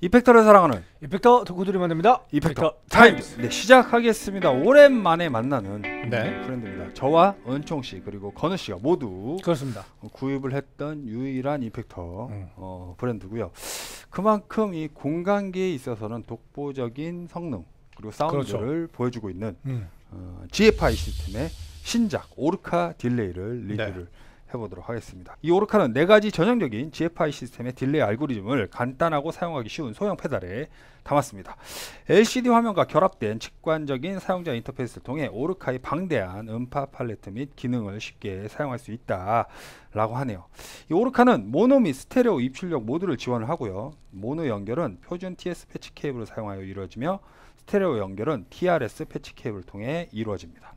이펙터를 사랑하는 이펙터 덕후들이 만듭니다. 이펙터 타임스. 네, 시작하겠습니다. 오랜만에 만나는 브랜드입니다. 저와 은총씨 그리고 건우씨가 모두 그렇습니다. 구입을 했던 유일한 이펙터 브랜드고요. 그만큼 이 공간기에 있어서는 독보적인 성능 그리고 사운드를 보여주고 있는 GFI 시스템의 신작 오르카 딜레이를 리뷰를 해보도록 하겠습니다. 이 오르카는 4가지 전형적인 GFI 시스템의 딜레이 알고리즘을 간단하고 사용하기 쉬운 소형 페달에 담았습니다. LCD 화면과 결합된 직관적인 사용자 인터페이스를 통해 오르카의 방대한 음파 팔레트 및 기능을 쉽게 사용할 수 있다 라고 하네요. 이 오르카는 모노 및 스테레오 입출력 모두를 지원을 하고요. 모노 연결은 표준 TS 패치 케이블을 사용하여 이루어지며 스테레오 연결은 TRS 패치 케이블을 통해 이루어집니다.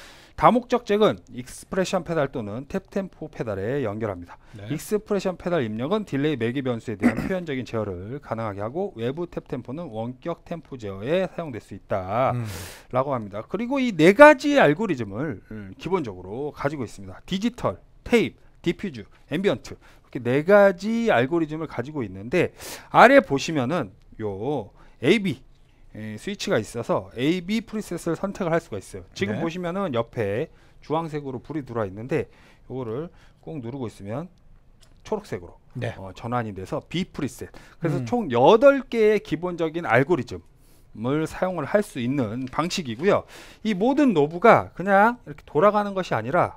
다목적 잭은 익스프레션 페달 또는 탭템포 페달에 연결합니다. 익스프레션 페달 입력은 딜레이 매개 변수에 대한 표현적인 제어를 가능하게 하고 외부 탭템포는 원격 템포 제어에 사용될 수 있다 라고 합니다. 그리고 이 4가지 알고리즘을 기본적으로 가지고 있습니다. 디지털, 테이프, 디퓨즈, 앰비언트 이렇게 4가지 알고리즘을 가지고 있는데 아래 보시면은 요 AB 스위치가 있어서 AB 프리셋을 선택을 할 수가 있어요. 지금 보시면은 옆에 주황색으로 불이 들어와 있는데 요거를 꼭 누르고 있으면 초록색으로 전환이 돼서 B 프리셋. 그래서 총 8개의 기본적인 알고리즘을 사용을 할 수 있는 방식이고요. 이 모든 노브가 그냥 이렇게 돌아가는 것이 아니라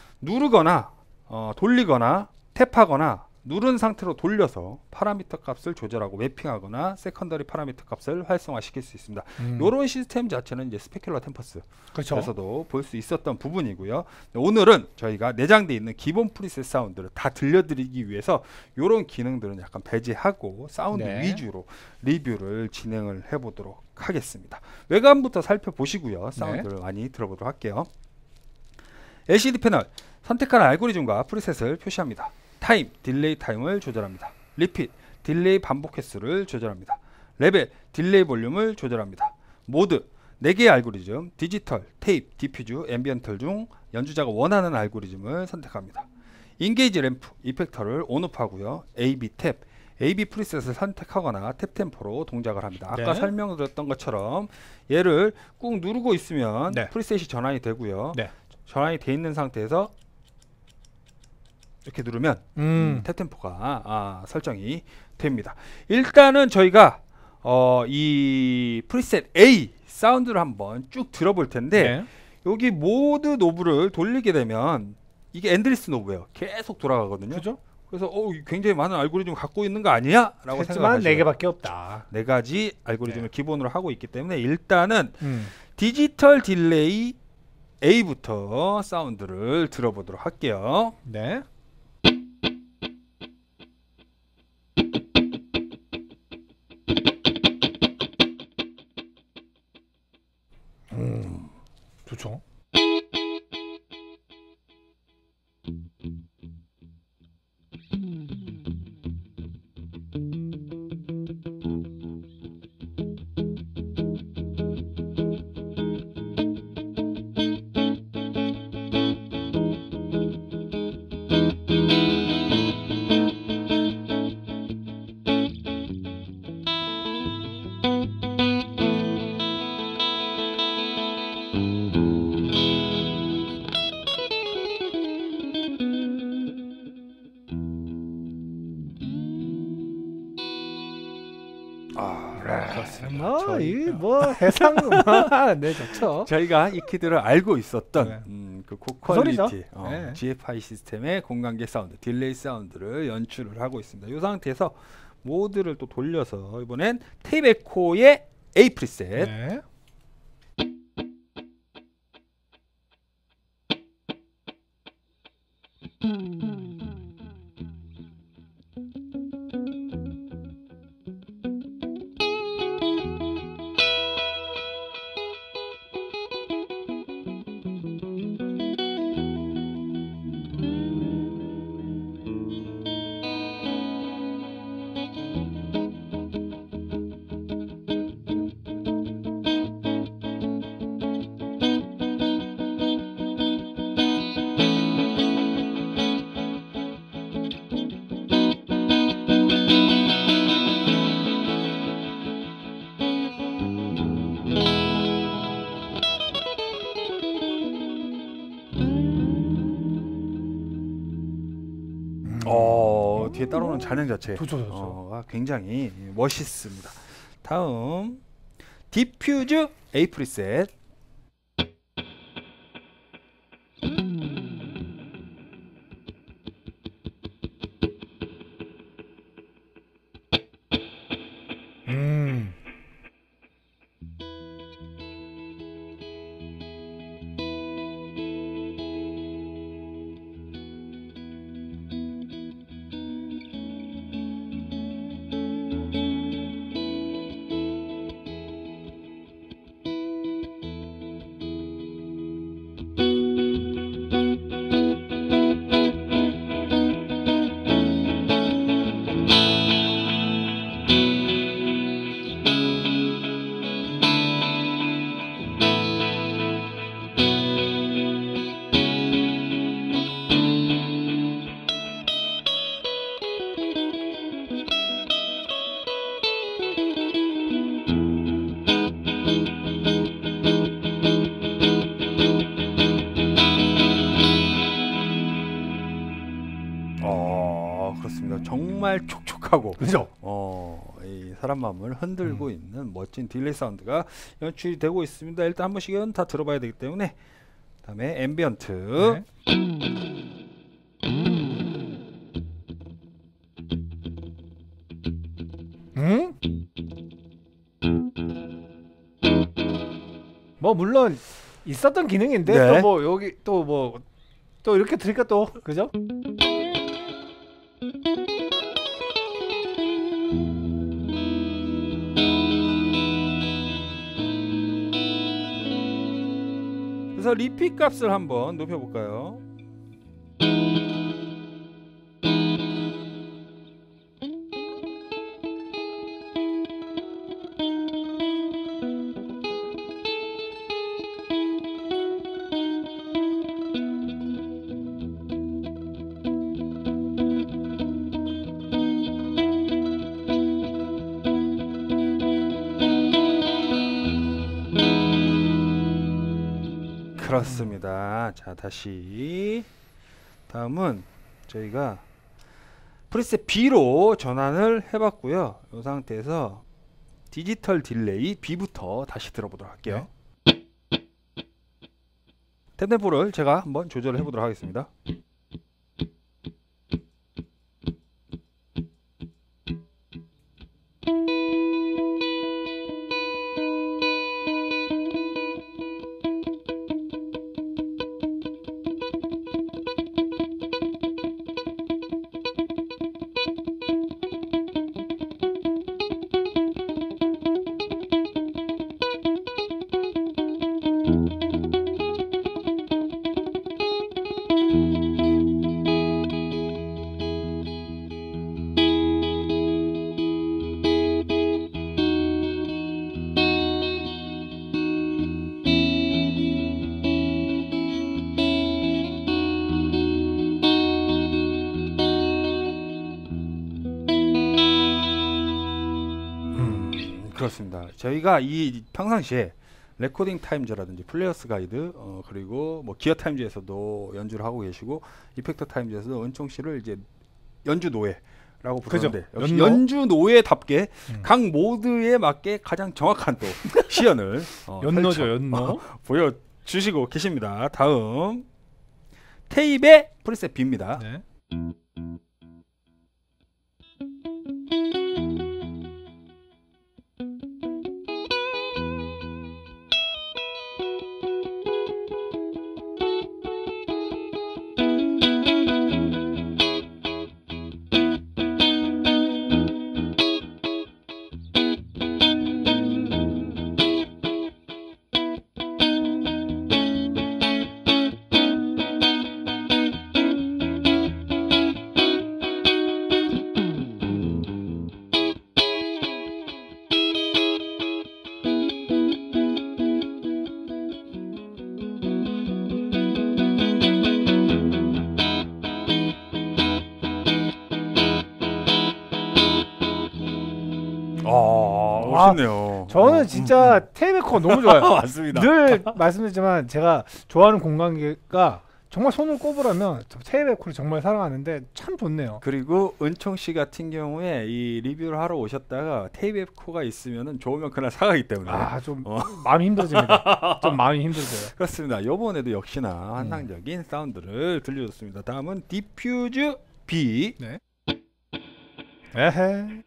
누르거나 돌리거나 탭하거나 누른 상태로 돌려서 파라미터 값을 조절하고 매핑하거나 세컨더리 파라미터 값을 활성화시킬 수 있습니다. 이런 시스템 자체는 이제 스페큘러 템퍼스에서도 볼 수 있었던 부분이고요. 오늘은 저희가 내장되어 있는 기본 프리셋 사운드를 다 들려드리기 위해서 이런 기능들은 약간 배제하고 사운드 위주로 리뷰를 진행을 해보도록 하겠습니다. 외관부터 살펴보시고요. 사운드를 많이 들어보도록 할게요. LCD 패널 선택하는 알고리즘과 프리셋을 표시합니다. 타임, 딜레이 타임을 조절합니다. 리핏, 딜레이 반복 횟수를 조절합니다. 레벨, 딜레이 볼륨을 조절합니다. 모드, 4개의 알고리즘, 디지털, 테이프, 디퓨즈, 앰비언트 중 연주자가 원하는 알고리즘을 선택합니다. 인게이지 램프, 이펙터를 온오프하고요. AB 탭, AB 프리셋을 선택하거나 탭 템포로 동작을 합니다. 아까 설명드렸던 것처럼 얘를 꾹 누르고 있으면 프리셋이 전환이 되고요. 전환이 돼 있는 상태에서 이렇게 누르면 탭 템포가 설정이 됩니다. 일단은 저희가 이 프리셋 A 사운드를 한번 쭉 들어볼 텐데 여기 모드 노브를 돌리게 되면 이게 엔드리스 노브예요. 계속 돌아가거든요. 그죠? 그래서 굉장히 많은 알고리즘 갖고 있는 거 아니야? 라고 생각하시죠. 4개밖에 없다. 4가지 알고리즘을 기본으로 하고 있기 때문에 일단은 디지털 딜레이 A부터 사운드를 들어보도록 할게요. 좋죠. 그렇습니다. 뭐 해상 음악 좋죠. 저희가 이 키들을 알고 있었던 그 고퀄리티 GFI 시스템의 공간계 사운드, 딜레이 사운드를 연출을 하고 있습니다. 이 상태에서 모드를 또 돌려서 이번엔 테이프 에코의 A 프리셋 뒤에 따라오는 잔향 자체 굉장히 멋있습니다. 다음 디퓨즈 A 프리셋. 그렇습니다. 정말 촉촉하고 그죠? 이 사람 마음을 흔들고 있는 멋진 딜레이 사운드가 연출이 되고 있습니다. 일단 한 번씩은 다 들어봐야 되기 때문에. 다음에 앰비언트. 뭐 물론 있었던 기능인데 네. 또 뭐 여기 또 뭐 또 이렇게 들으니까 또 그죠? 그래서 리핏 값을 한번 높여볼까요? 그렇습니다. 자, 다시 다음은 저희가 프리셋 B로 전환을 해봤고요. 이 상태에서 디지털 딜레이 B부터 다시 들어보도록 할게요. 템포를 제가 한번 조절을 해보도록 하겠습니다. 그렇습니다. 저희가 이 평상시에 레코딩 타임즈라든지 플레이어스 가이드 그리고 뭐 기어 타임즈에서도 연주를 하고 계시고 이펙터 타임즈에서도 은총 씨를 이제 연주 노예라고 부르는데 역시 연주 노예답게 각 모드에 맞게 가장 정확한 또 시연을 연노죠, 연노 보여주시고 계십니다. 다음 테이프의 프리셋 B입니다. 네. 멋있네요. 저는 진짜 테이프코어 너무 좋아요. 맞습니다. 늘 말씀드리지만 제가 좋아하는 공간기가 정말 손을 꼽으라면 테이베코를 정말 사랑하는데 참 좋네요. 그리고 은총 씨 같은 경우에 이 리뷰를 하러 오셨다가 테이베코가 있으면은 좋으면 그날 사가기 때문에 좀 마음이 힘들어집니다. 좀 마음이 힘들어요. 그렇습니다. 이번에도 역시나 환상적인 사운드를 들려줬습니다. 다음은 디퓨즈 B. 네. 에헤.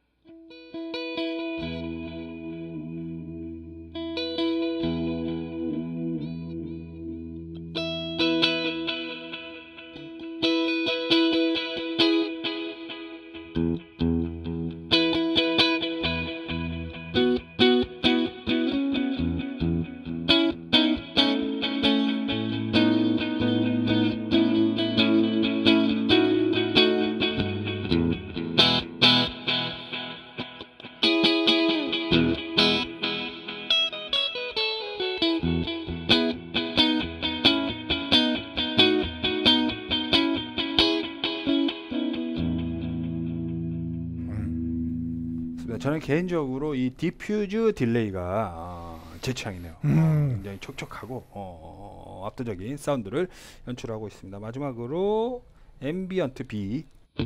저는 개인적으로 이 디퓨즈 딜레이가 제 취향이네요. 굉장히 촉촉하고 압도적인 사운드를 연출하고 있습니다. 마지막으로 앰비언트 B.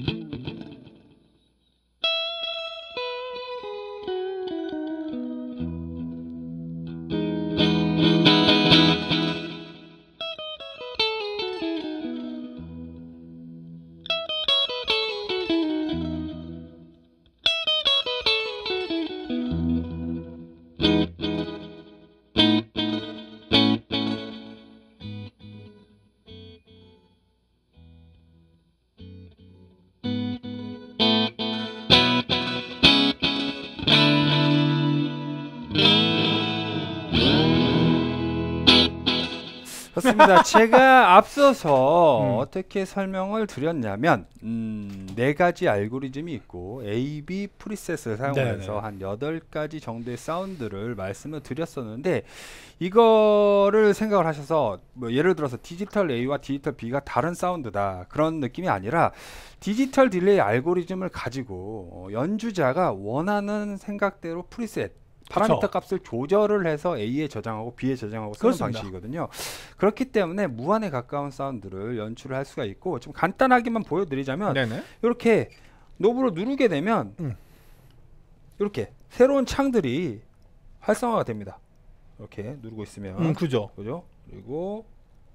그렇습니다. 제가 앞서서 어떻게 설명을 드렸냐면 4가지 알고리즘이 있고 A/B 프리셋을 사용해서 한 8가지 정도의 사운드를 말씀을 드렸었는데, 이거를 생각을 하셔서 뭐 예를 들어서 디지털 A와 디지털 B가 다른 사운드다 그런 느낌이 아니라, 디지털 딜레이 알고리즘을 가지고 연주자가 원하는 생각대로 프리셋 파라미터 값을 조절을 해서 A에 저장하고 B에 저장하고 쓰는 방식이거든요. 그렇기 때문에 무한에 가까운 사운드를 연출을 할 수가 있고, 좀 간단하게만 보여드리자면 이렇게 노브를 누르게 되면 이렇게 새로운 창들이 활성화가 됩니다. 이렇게 누르고 있으면 그죠? 그리고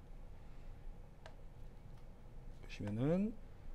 보시면은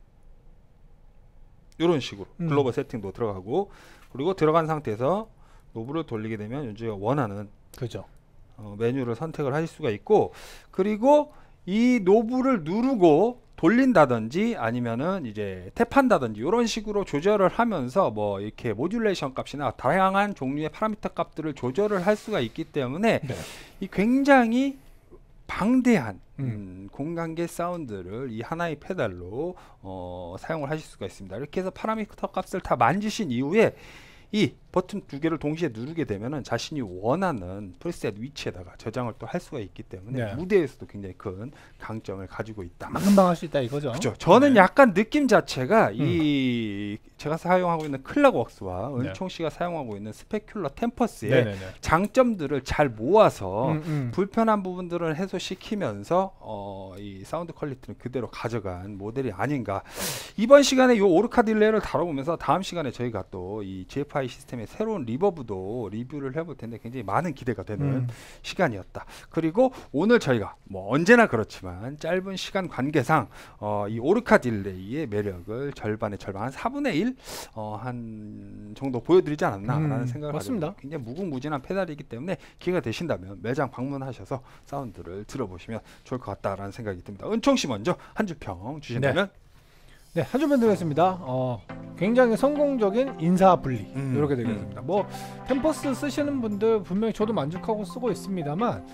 이런 식으로 글로벌 세팅도 들어가고, 그리고 들어간 상태에서 노브를 돌리게 되면 연주가 원하는 메뉴를 선택을 하실 수가 있고, 그리고 이 노브를 누르고 돌린다든지 아니면은 이제 탭한다든지 이런 식으로 조절을 하면서 뭐 이렇게 모듈레이션 값이나 다양한 종류의 파라미터 값들을 조절을 할 수가 있기 때문에 이 굉장히 방대한 공간계 사운드를 이 하나의 페달로 사용을 하실 수가 있습니다. 이렇게 해서 파라미터 값을 다 만지신 이후에 이 버튼 2개를 동시에 누르게 되면은 자신이 원하는 프리셋 위치에다가 저장을 또 할 수가 있기 때문에 무대에서도 굉장히 큰 강점을 가지고 있다. 금방 할 수 있다 이거죠. 그렇죠. 저는 약간 느낌 자체가 이 제가 사용하고 있는 클락웍스와 은총 씨가 사용하고 있는 스페큘러 템퍼스의 장점들을 잘 모아서 불편한 부분들을 해소시키면서 이 사운드 퀄리티는 그대로 가져간 모델이 아닌가. 이번 시간에 이 오르카 딜레이를 다뤄보면서 다음 시간에 저희가 또 이 GFI 시스템의 새로운 리버브도 리뷰를 해볼 텐데 굉장히 많은 기대가 되는 시간이었다. 그리고 오늘 저희가 뭐 언제나 그렇지만 짧은 시간 관계상 이 오르카 딜레이의 매력을 절반의 절반, 한 4분의 1 한 정도 보여드리지 않았나라는 생각을 맞습니다. 가지고, 굉장히 무궁무진한 페달이기 때문에 기회가 되신다면 매장 방문하셔서 사운드를 들어보시면 좋을 것 같다라는 생각이 듭니다. 은총 씨 먼저 한 주 평 주신다면? 네, 한 주만 드리겠습니다. 굉장히 성공적인 인사 분리 이렇게 되겠습니다. 뭐 템퍼스 쓰시는 분들 분명히 저도 만족하고 쓰고 있습니다만,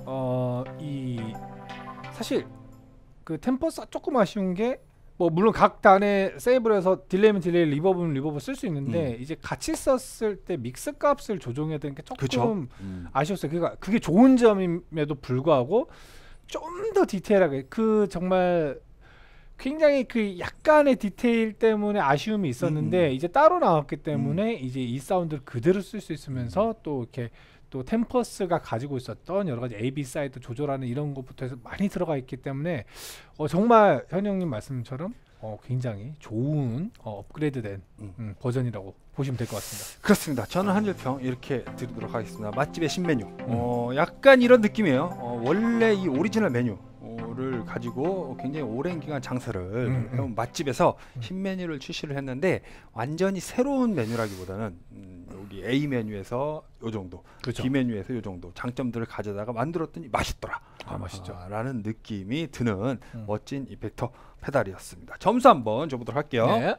사실 그 템퍼스 조금 아쉬운 게, 뭐 물론 각 단에 세이브를 해서 딜레이면 딜레이, 리버브는 리버브 쓸 수 있는데 이제 같이 썼을 때 믹스 값을 조정해야 되는 게 조금 아쉬웠어요. 그러니까 그게 좋은 점임에도 불구하고 좀 더 디테일하게, 그 정말 굉장히 그 약간의 디테일 때문에 아쉬움이 있었는데 이제 따로 나왔기 때문에 이제 이 사운드를 그대로 쓸 수 있으면서 또 이렇게 또 템퍼스가 가지고 있었던 여러 가지 AB 사이드 조절하는 이런 것부터 해서 많이 들어가 있기 때문에 정말 현영님 말씀처럼 굉장히 좋은 업그레이드된 버전이라고 보시면 될 것 같습니다. 그렇습니다. 저는 한 줄평 이렇게 드리도록 하겠습니다. 맛집의 신메뉴. 약간 이런 느낌이에요. 원래 이 오리지널 메뉴를 가지고 굉장히 오랜 기간 장사를 해온 맛집에서 신메뉴를 출시를 했는데 완전히 새로운 메뉴라기보다는 여기 A 메뉴에서 요 정도, 그렇죠. B 메뉴에서 요 정도 장점들을 가져다가 만들었더니 맛있더라. 맛있죠. 라는 느낌이 드는 멋진 이펙터 페달이었습니다. 점수 한번 줘보도록 할게요. 네.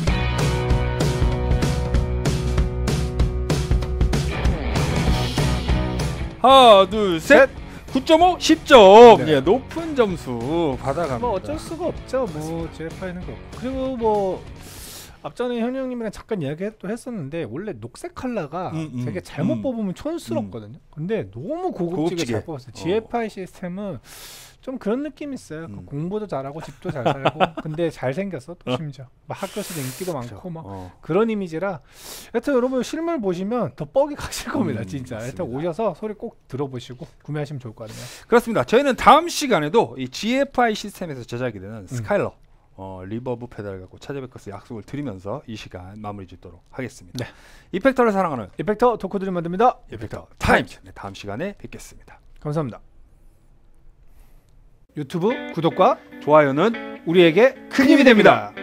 하나, 둘, 셋. 9.5, 10점. 네. 예, 높은 점수 받아갑니다. 뭐 어쩔 수가 없죠. 뭐 GFI는 그렇고. 그리고 뭐 앞전에 현영님이랑 잠깐 이야기 또 했었는데 원래 녹색 컬러가 되게 잘못 뽑으면 촌스럽거든요. 근데 너무 고급지게 잘 뽑았어요. GFI 시스템은 좀 그런 느낌이 있어요. 공부도 잘하고 집도 잘 살고 근데 잘생겼어 또 심지어 막 학교에서도 인기도 많고 막 그런 이미지라 하여튼 여러분 실물 보시면 더 뻑이 가실 겁니다. 진짜 하여튼 오셔서 소리 꼭 들어보시고 구매하시면 좋을 것 같네요. 그렇습니다. 저희는 다음 시간에도 이 GFI 시스템에서 제작이 되는 스카일러 리버브 페달을 갖고 찾아뵐 것을 약속을 드리면서 이 시간 마무리 짓도록 하겠습니다. 네. 이펙터를 사랑하는 이펙터 덕후들이 만듭니다. 이펙터 타임즈. 네, 다음 시간에 뵙겠습니다. 감사합니다. 유튜브 구독과 좋아요는 우리에게 큰 힘이 됩니다.